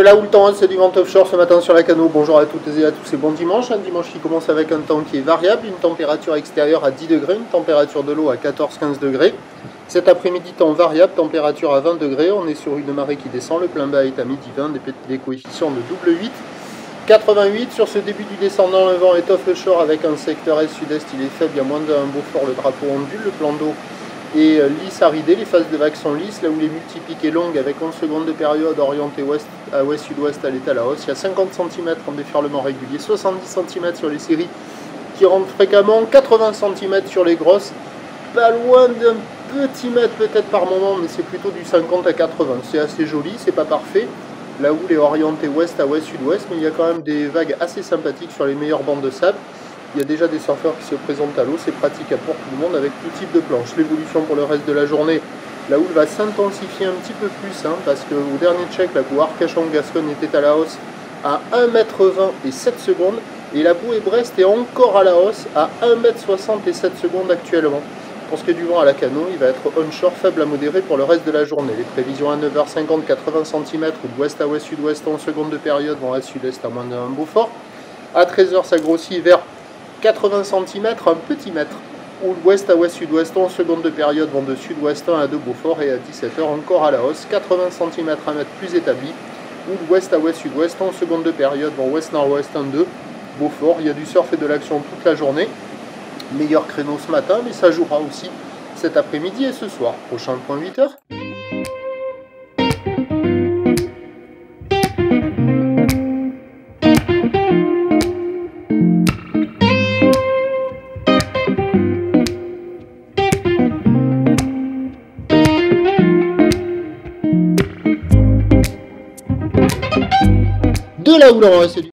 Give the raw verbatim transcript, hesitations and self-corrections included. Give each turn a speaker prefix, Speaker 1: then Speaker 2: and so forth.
Speaker 1: là où le temps c'est du vent offshore ce matin sur la Cano. Bonjour à toutes et à tous et bon dimanche. Un dimanche qui commence avec un temps qui est variable, une température extérieure à dix degrés, une température de l'eau à quatorze à quinze degrés. Cet après-midi, temps variable, température à vingt degrés. On est sur une marée qui descend, le plein bas est à midi vingt, des, des coefficients de double huit. quatre-vingt-huit sur ce début du descendant, le vent est offshore avec un secteur est-sud-est, il est faible, il y a moins d'un Beaufort, le drapeau ondule, le plan d'eau est lisse à rider, les phases de vagues sont lisses, là où les multipiques est longue avec onze secondes de période orientée ouest à ouest-sud-ouest à l'état à la hausse, il y a cinquante centimètres en déferlement régulier, soixante-dix centimètres sur les séries qui rentrent fréquemment, quatre-vingts centimètres sur les grosses, pas loin d'un petit mètre peut-être par moment, mais c'est plutôt du cinquante à quatre-vingts, c'est assez joli, c'est pas parfait. La houle est orientée ouest à ouest-sud-ouest, mais il y a quand même des vagues assez sympathiques sur les meilleures bandes de sable. Il y a déjà des surfeurs qui se présentent à l'eau, c'est pratique pour tout le monde avec tout type de planche. L'évolution pour le reste de la journée, la houle va s'intensifier un petit peu plus, hein, parce qu'au dernier check, la boue Arcachon-Gascogne était à la hausse à un mètre vingt et sept secondes, et la boue Brest est encore à la hausse à un mètre soixante et sept secondes actuellement. Pour ce qui est du vent à la Cano, il va être onshore faible à modéré pour le reste de la journée. Les prévisions à neuf heures cinquante, quatre-vingts centimètres ou d'ouest à ouest-sud-ouest en seconde de période, vent à sud-est à moins d'un Beaufort. À treize heures, ça grossit vers quatre-vingts centimètres, un petit mètre. Ou l'ouest à ouest-sud-ouest en seconde de période, vent de sud-ouest un à deux Beaufort. Et à dix-sept heures, encore à la hausse, quatre-vingts centimètres, un mètre plus établi. Ou l'ouest à ouest-sud-ouest en seconde de période, vent ouest-nord-ouest un à deux Beaufort. Il y a du surf et de l'action toute la journée. Meilleur créneau ce matin, mais ça jouera aussi cet après-midi et ce soir. Prochain point huit heures. De la houle en